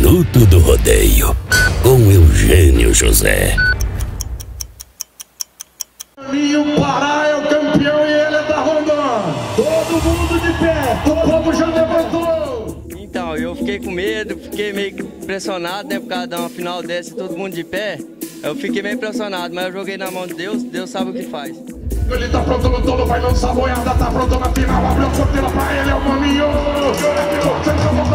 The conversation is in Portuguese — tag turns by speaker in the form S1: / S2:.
S1: Minuto do Rodeio, com Eugênio José.
S2: O Pará é o campeão e ele é da Rondônia. Todo mundo de pé, o povo já levantou.
S3: Então, eu fiquei com medo, fiquei meio que impressionado, né? Por causa de uma final dessa e todo mundo de pé. Eu fiquei meio impressionado, mas eu joguei na mão de Deus, Deus sabe o que faz.
S2: Ele tá pronto no tolo, vai lançar a boiada, tá pronto na final, abriu a porteira pra ele, é o maninho.